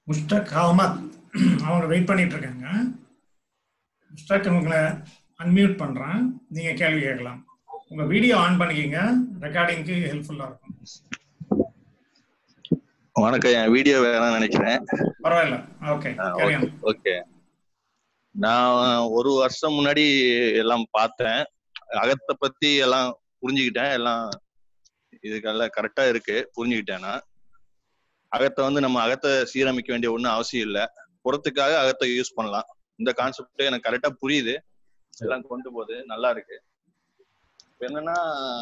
முஸ்தக் அஹமத் அவங்க வெயிட் பண்ணிட்டு இருக்காங்க. முஸ்தக் உங்களை அன்மியூட் பண்றேன், நீங்க கேள்வி கேட்கலாம். உங்க வீடியோ ஆன் பண்ணிக்கிங்க, ரெக்கார்டிங்க்கு ஹெல்ப்ஃபுல்லா இருக்கும். வணக்கம், என் வீடியோ வேணாம்னு நினைக்கிறேன். பரவாயில்ல, ஓகே. ஓகே. நான் ஒரு வருஷம் முன்னாடி எல்லாம் பார்த்தேன், அகத்தை பத்தி எல்லாம் புரிஞ்சுக்கிட்டேன். எல்லாம் இதுக்கெல்லாம் கரெக்டா இருக்கு, புரிஞ்சுக்கிட்டேன்னா அகத்தை நம்ம அகத்தை சீரமைக்க வேண்டிய ஒன்றும் அவசியம் இல்லை, புறத்துக்காக அகத்தை யூஸ் பண்ணலாம். இந்த கான்செப்ட் எனக்கு கரெக்டா புரியுது, எல்லாம் கொண்டு போகுது, நல்லா இருக்கு. என்னன்னா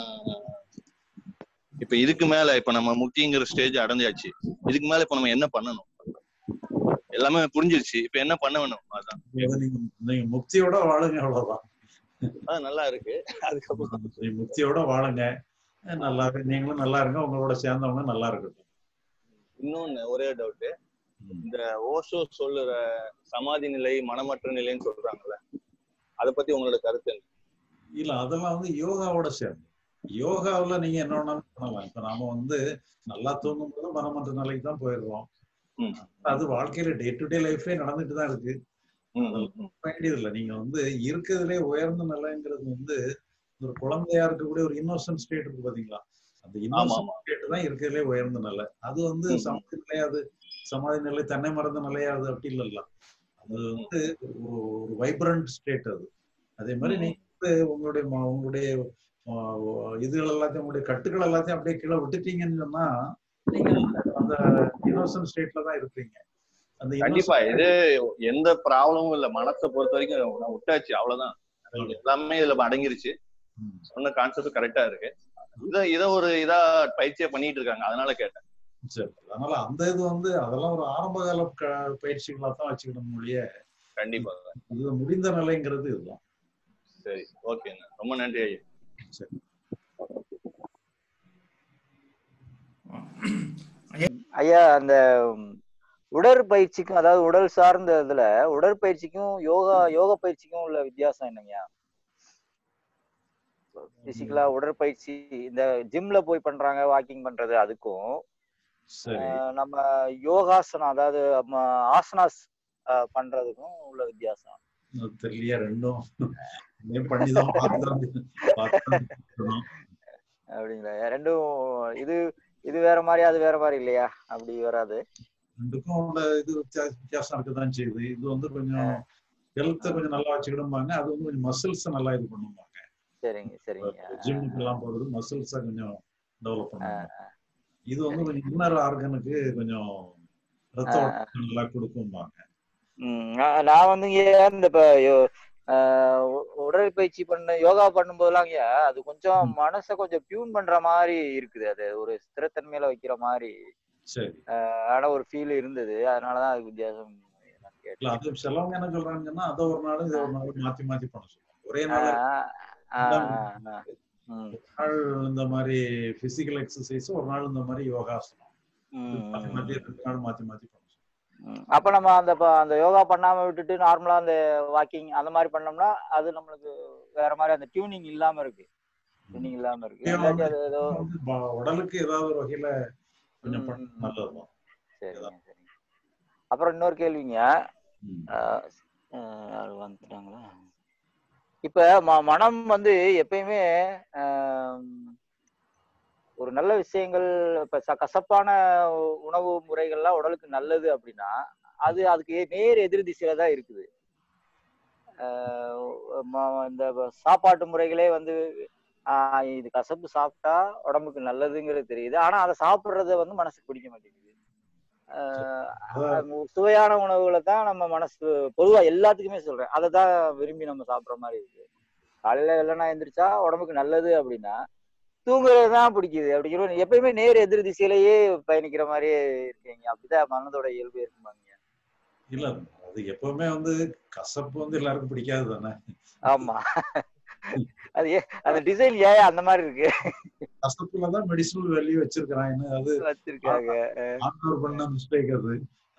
இப்ப இதுக்கு மேல இப்ப நம்ம முக்திங்கிற ஸ்டேஜ் அடைஞ்சாச்சு. இதுக்கு மேல இப்ப நம்ம என்ன பண்ணணும்? எல்லாமே புரிஞ்சிருச்சு, இப்ப என்ன பண்ண வேணும்? அதான் நீங்க முக்தியோட வாழுங்க, அவ்வளவுதான். அது நல்லா இருக்கு. அதுக்கப்புறம் முக்தியோட வாழுங்க, நல்லா இருக்கு. நீங்களும் நல்லா இருங்க, உங்களோட சேர்ந்தவங்க நல்லா இருக்கட்டும். இன்னொன்னு ஒரே டவுட், இந்த ஓஷோ சொல்லுற சமாதி நிலை, மனமற்ற நிலைன்னு சொல்றாங்கல்ல, அதை பத்தி உங்களோட கருத்து என்ன? இல்ல, அதெல்லாம் யோகாவோட சேர்ந்து. யோகாவில நீங்க என்ன வேணாலும் பண்ணலாம். இப்ப நாம நல்லா தூங்கும் போது மனமற்ற நிலைக்கு தான் போயிடுறோம். அது வாழ்க்கையில டே டு டே லைஃப்லயே நடந்துட்டு தான் இருக்கு. வேண்டியது இல்லை. நீங்க இருக்கிறதுலே உயர்ந்த நிலைங்கிறது ஒரு குழந்தையா இருக்கக்கூடிய ஒரு இன்னோசன்ட் ஸ்டேட் இருக்கு பாத்தீங்களா? அந்த இன்னோசன்ட் ஸ்டேட் தான் இருக்கிறதுலே உயர்ந்த நிலை. அது சமாதி நிலையாது, சமாதி நிலை தன்னை மறந்த நிலையாது அப்படி இல்லைல்ல. அது ஒரு வைப்ரண்ட் ஸ்டேட் அது. அதே மாதிரி நீங்க உங்களுடைய இதுகள் எல்லாத்தையும், உங்களுடைய கட்டுகள் எல்லாத்தையும் அப்படியே கீழே விட்டுட்டீங்கன்னு சொன்னா நீங்க அந்த இன்னோசன்ட் ஸ்டேட்ல தான் இருப்பீங்க. கண்டிப்பா இது எந்த ப்ராப்ளமும் இல்ல. மனசை பொறுத்த வரைக்கும் நான் விட்டாச்சு, அவ்வளவுதான். எல்லாமே இதுல அடங்கிருச்சு. சொன்ன கான்செப்ட் கரெக்டா இருக்கு. இத ஒரு இதா பயிற்சியா பண்ணிட்டு இருக்காங்க, அதனால கேட்டேன். சரி, அதனால அந்த இது அதெல்லாம் ஒரு ஆரம்ப கால பயிற்சிகளா தான் வச்சுக்கணும் மொழிய. கண்டிப்பா இது முடிந்த நிலைங்கிறது இதுதான். சரி, ஓகேங்க, ரொம்ப நன்றி ஐயா. சரி ஐயா, அந்த உடற்பயிற்சிக்கும், அதாவது உடல் சார்ந்த இதுல உடற்பயிற்சிக்கும் யோக பயிற்சிக்கும் உள்ள வித்தியாசம் என்னங்கய்யா? பிசிக்கலா உடற்பயிற்சி இந்த ஜிம்ல போய் பண்றாங்க, வாக்கிங் பண்றது, அதுக்கும் நம்ம யோகாசனம் அதாவது ஆசனாஸ் பண்றதுக்கும் உள்ள வித்தியாசம் தெரியலையா? ரெண்டும் பண்ணிதான் அப்படிங்களா? ரெண்டும் இது வேற மாதிரி அது வேற மாதிரி இல்லையா? அப்படி வராது. ரெண்டுக்கும் இது வித்தியாசம் இருக்குதான் செய்யுது. இது கொஞ்சம் ஹெல்த்தை கொஞ்சம் நல்லா வச்சுக்கிடும்பாங்க, அது கொஞ்சம் மசில்ஸ் நல்லா இது பண்ணுவாங்க. சரிங்க சரிங்க. ஜிம்முக்கு எல்லாம் போறது மசில்ஸை கொஞ்சம் டெவலப் பண்ணுவாங்க. இது கொஞ்சம் இன்னர் ஆர்கனுக்கு கொஞ்சம் ரத்த ஓட்டம் நல்லா கொடுக்கும்பாங்க. நான் இந்த உடற்பயிற்சி யோகா பண்ணும் போதெல்லாம் அது கொஞ்சம் மனசை கொஞ்சம் டியூன் பண்ற மாதிரி இருக்குது. அது ஒரு ஸ்திரத்தன்மையில வைக்கிற மாதிரி ஆனா ஒரு ஃபீல் இருந்தது. அதனாலதான் அதுக்கு வித்தியாசம் கேட்டேன். அது சிலவங்க என்ன சொல்றாங்கன்னா, அதை ஒரு நாள் இதை ஒரு நாள் மாத்தி மாத்தி பண்ண சொல்லுவாங்க. ஒரே நாள் இந்த மாதிரி பிசிக்கல் எக்ஸசைஸ், ஒரு நாள் இந்த மாதிரி யோகாசனம், மாத்தி மாத்தி மாத்தி பண்ண. அப்ப நம்ம அந்த யோகா பண்ணாம விட்டுட்டு நார்மலா அந்த வாக்கிங் அந்த மாதிரி பண்ணோம்னா அது நம்மளுக்கு வேற மாதிரி அந்த டியூனிங் இல்லாம இருக்கு. உடலுக்கு ஏதாவது ஒரு வகையில கொஞ்சம் நல்லதுதான். சரிங்க சரிங்க. அப்புறம் இன்னொரு கேள்விங்க, வந்துட்டாங்களா? இப்ப மனம் எப்பயுமே ஒரு நல்ல விஷயங்கள், இப்ப கசப்பான உணவு முறைகள்லாம் உடலுக்கு நல்லது அப்படின்னா அதுக்கு நேர் எதிர் திசையில தான் இருக்குது. இந்த சாப்பாட்டு முறைகளே இது கசப்பு சாப்பிட்டா உடம்புக்கு நல்லதுங்கிறது தெரியுது, ஆனா அதை சாப்பிடுறத மனசுக்கு பிடிக்க மாட்டேங்குது. சுவையான உணவுகளை தான் நம்ம மனசு பொதுவா எல்லாத்துக்குமே சொல்றேன், அதை தான் விரும்பி நம்ம சாப்பிடுற மாதிரி இருக்கு. காலையில வெள்ளனா எந்திரிச்சா உடம்புக்கு நல்லது அப்படின்னா தூங்குறதுதான் பிடிக்குது. அப்படிங்கிற எப்பயுமே நேர் எதிர் திசையிலேயே பயணிக்கிற மாதிரியே இருக்கீங்க. அப்படிதான் மனதோட இயல்பு இருக்குமாங்க? இல்ல, அது எப்பவுமே கசப்பு எல்லாருக்கும் பிடிக்காது தானே. ஆமா, அது அந்த டிசைன் ஏன் அந்த மாதிரி இருக்கு? கசப்புலதான் மெடிசினல் வேல்யூ வச்சிருக்காங்க. அது வச்சிருக்காங்க. ஆண்டவர் பண்ண மிஸ்டேக் அது.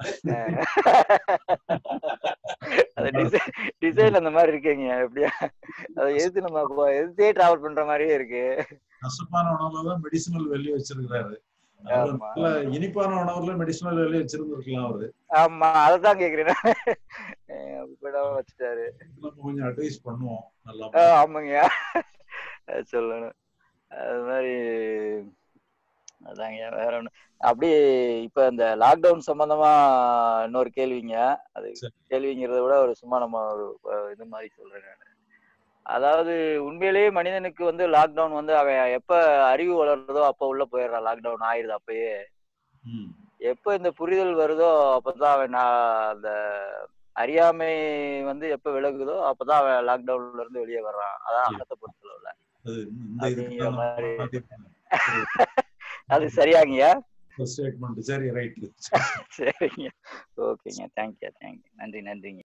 டிசைன் அந்த மாதிரி இருக்கீங்க. எப்படியா அதை எதிர்த்து நம்ம எதிர்த்தே டிராவல் பண்ற மாதிரியே இருக்கு. கசப்பான உணவுலதான் மெடிசினல் வேல்யூ வச்சிருக்கிறாரு. ஆமா நல்ல இனிப்பான உணவுல மெடிசனல் வேல்யூ வச்சிருந்துருக்கலாம் அவரு. ஆமா அததான் கேக்குறேன். வச்சுட்டாரு. நம்ம கொஞ்சம் அட்வைஸ் பண்ணுவோம். நல்லா ஆமாங்க சொல்லணும். அது மாதிரி அதாங்க வேற ஒண்ணு. அப்படியே இப்ப இந்த லாக்டவுன் சம்பந்தமா இன்னொரு கேள்விங்க. அது கேள்விங்கிறத விட ஒரு சும்மா நம்ம ஒரு இது மாதிரி சொல்றேன் நானு. அதாவது உண்மையிலேயே மனிதனுக்கு வந்து லாக்டவுன் வந்து அவன் எப்ப அறிவு வளருதோ அப்ப உள்ள போயிடுறான். லாக்டவுன் ஆயிடுது அப்பயே. எப்ப இந்த புரிதல் வருதோ அப்பதான் அவன் அந்த அறியாமை வந்து எப்ப விலகுதோ அப்பதான் அவன் லாக்டவுன்ல இருந்து வெளியே வர்றான். அதான் அகத்தை பொறுத்தளவுல அப்படிங்கிற மாதிரி. அது சரியாங்கய்யா? ஸ்டேட்மெண்ட் சரி, ரைட். சரிங்க, ஓகேங்க. தேங்க்யூ நன்றிங்க.